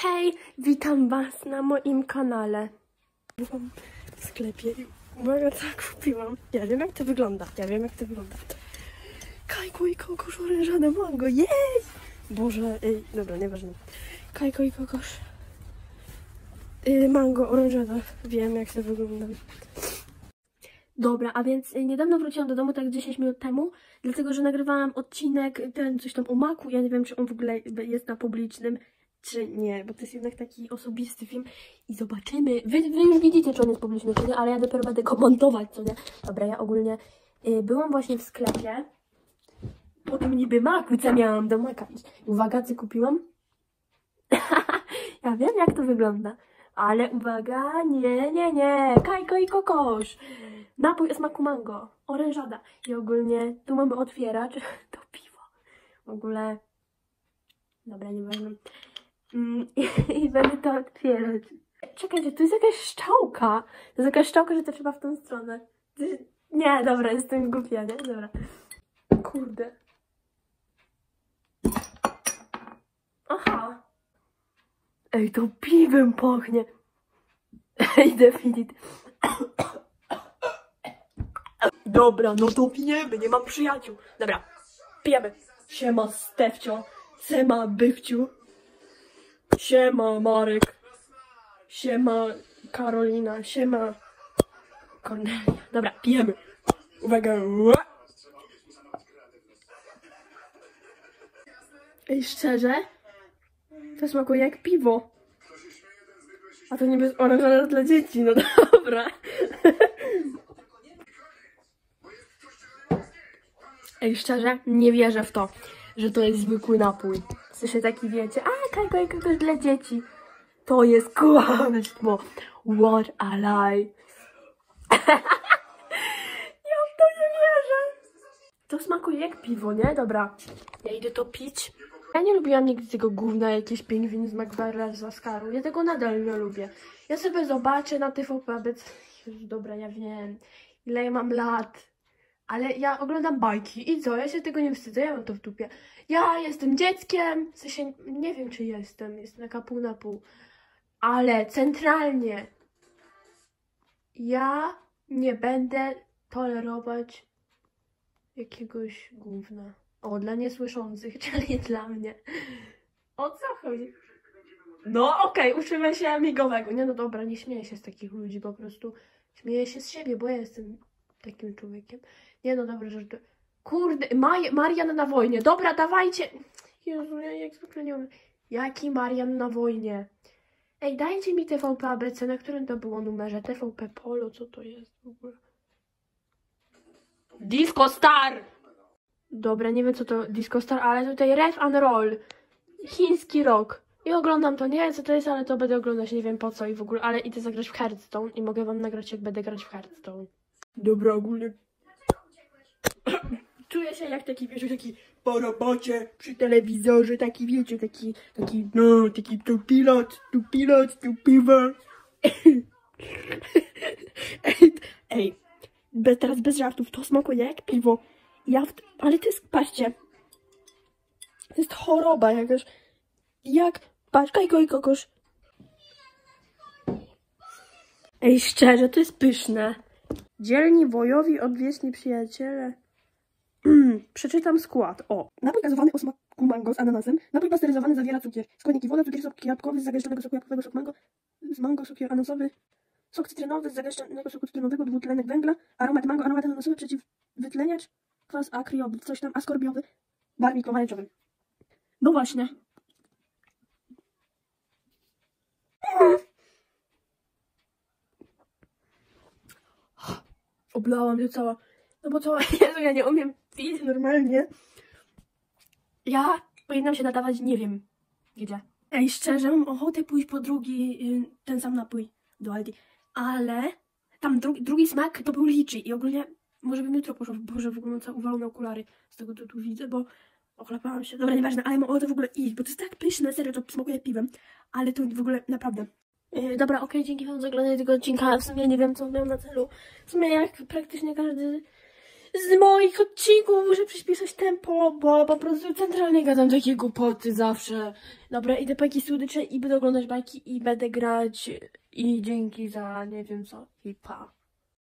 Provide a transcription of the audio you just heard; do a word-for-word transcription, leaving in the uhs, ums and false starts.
Hej, witam was na moim kanale. Byłam w sklepie i uwaga, co kupiłam. Ja wiem, jak to wygląda, ja wiem, jak to wygląda. Kajko i kokosz, orężada mango, jej! Boże, ej, dobra, nieważne. Kajko i kokosz. Yy, mango, orężada, wiem, jak to wygląda. Dobra, a więc niedawno wróciłam do domu, tak dziesięć minut temu, dlatego, że nagrywałam odcinek, ten coś tam o maku, ja nie wiem, czy on w ogóle jest na publicznym, czy nie, bo to jest jednak taki osobisty film i zobaczymy, wy, wy już widzicie, czy on jest publiczny, czy nie, ale ja dopiero będę go montować, co nie? Dobra, ja ogólnie y, byłam właśnie w sklepie, po tym niby maku, co miałam do maka iść. Uwaga, co kupiłam? Ja wiem, jak to wygląda, ale uwaga, nie, nie, nie, Kajko i kokosz. Napój o smaku mango, orężada. I ogólnie tu mamy otwieracz to piwo. W ogóle, dobra, nieważne. Mm, i, I będę to otwierać. Czekajcie, tu jest jakaś szczałka. To jest jakaś szczałka, że to trzeba w tą stronę. Jest... Nie, dobra, jestem głupia, nie? Dobra. Kurde. Aha. Ej, to piwem pachnie. Ej, definit. Dobra, no to pijemy, nie mam przyjaciół. Dobra, pijemy. Siema Stefcio, siema Bychciu, siema Marek, siema Karolina, siema Kornelia. Dobra, pijemy. Uwaga. Ej, szczerze, to smakuje jak piwo. A to niby jest orężada dla dzieci, no dobra. Ej, szczerze, nie wierzę w to, że to jest zwykły napój. W sensie taki, wiecie, a Kajko i kokosz dla dzieci. To jest kłamstwo. What a lie. Ja w to nie wierzę. To smakuje jak piwo, nie? Dobra, ja idę to pić. Ja nie lubiłam nigdy tego gówna, jakiś pingwin z McBarra z Askaru. Ja tego nadal nie lubię. Ja sobie zobaczę na T V P, bez... Jezu, dobra, ja wiem, ile ja mam lat. Ale ja oglądam bajki i co? Ja się tego nie wstydzę, ja mam to w dupie. Ja jestem dzieckiem, w sensie nie wiem, czy jestem, jestem taka pół na pół. Ale centralnie ja nie będę tolerować jakiegoś gówna. O, dla niesłyszących, czyli dla mnie. O co chodzi? No okej, okay, uczymy się migowego. Nie, no dobra, nie śmieję się z takich ludzi, po prostu śmieję się z siebie, bo ja jestem takim człowiekiem. Nie, no dobra, że to... Kurde, Maj... Marian na wojnie. Dobra, dawajcie. Jezu, ja jak zwykle nie umiem. Jaki Marian na wojnie? Ej, dajcie mi T V P A B C, na którym to było numerze? T V P Polo, co to jest w ogóle? Disco Star! Dobra, nie wiem co to Disco Star, ale tutaj Ref and Roll. Chiński rock. I oglądam to, nie wiem co to jest, ale to będę oglądać, nie wiem po co i w ogóle, ale idę zagrać w Hearthstone i mogę wam nagrać, jak będę grać w Hearthstone. Dobra, ogólnie. Czuję się jak taki, wiecie, taki po robocie, przy telewizorze, taki, wiecie, taki, taki, no, taki tu pilot, tu pilot, tu piwo. Ej, ej, bez, teraz bez żartów, to smakuje jak piwo. Ja w, ale to jest, patrzcie, to jest choroba jakaś. Jak, patrz, Kajko i kokosz. Ej, szczerze, to jest pyszne. Dzielni wojowi, odwieczni przyjaciele. Mm, przeczytam skład. O, napój gazowany o smaku mango z ananasem. Napój pasteryzowany zawiera cukier. Składniki: woda, cukier, sok jabłkowy z zagęszczonego soku jabłkowego, sok mango, z mango, sok ananasowy, sok cytrynowy z zagęszczonego soku cytrynowego, dwutlenek węgla, aromat mango, aromat ananasowy, przeciwwytleniacz, kwas akriowy, coś tam, askorbiowy, barwnik pomarańczowy. No właśnie. Oblałam się cała. No bo co, Jezu, ja nie umiem pić normalnie. Ja powinnam się nadawać, nie wiem gdzie. Ej, szczerze, mam ochotę pójść po drugi, ten sam napój do Aldi. Ale tam drugi, drugi smak to był liczy i ogólnie może bym jutro poszła. Boże, w ogóle mam całe uwalone okulary z tego, co tu widzę, bo ochlapałam się. Dobra, nieważne, ale mam ochotę w ogóle iść, bo to jest tak pyszne, serio, to smakuje piwem. Ale to w ogóle naprawdę... Yy, dobra, okej, okay, dzięki wam za oglądanie tego odcinka. W sumie nie wiem, co miał na celu. W sumie jak praktycznie każdy z moich odcinków. Muszę przyspieszyć tempo, bo po prostu centralnie gadam takie głupoty zawsze. Dobra, idę po jakieś słodycze i będę oglądać bajki i będę grać. I dzięki za nie wiem co. I pa.